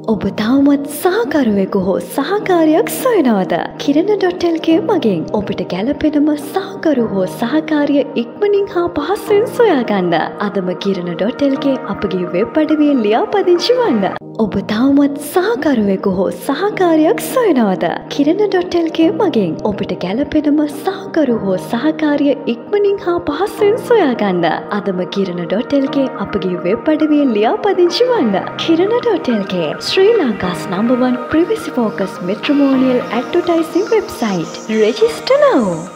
ඔබ තවමත් සහකරුවෙකු හෝ සහකාරියක් සොයනවද? Kirana.lk මගින් ඔබට ගැළපෙනම සහකරු හෝ සහකාරිය ඉක්මනින් හා පහසුවෙන් සොයාගන්න. අදම Kirana.lk අපගේ වෙබ් අඩවියේ ලියාපදිංචි වන්න. ඔබ තවමත් සහකරුවෙකු හෝ සහකාරියක් සොයනවද? Kirana.lk මගින් ඔබට ගැළපෙනම සහකරු හෝ සහකාරිය ඉක්මනින් හා පහසුවෙන් සොයාගන්න. අදම Kirana.lk අපගේ වෙබ් අඩවියේ ලියාපදිංචි වන්න. Kirana.lk Sri Lanka's #1 privacy focused matrimonial advertising website. Register now.